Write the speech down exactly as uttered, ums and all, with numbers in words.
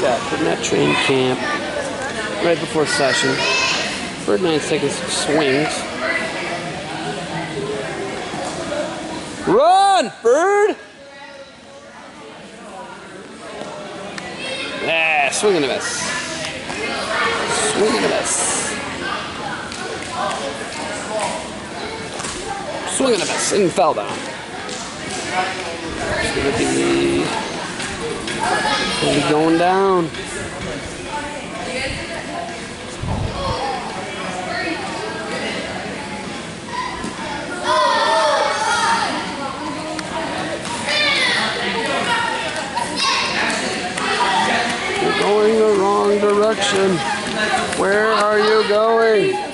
shot. Putting that train camp right before session. Ferd nine's taking some swings. Run, Ferd! Ah, swing and a miss. Swing and a miss. Swing and a miss, and fell down. It's gonna be, gonna be going down. You're going the wrong direction. Where are you going?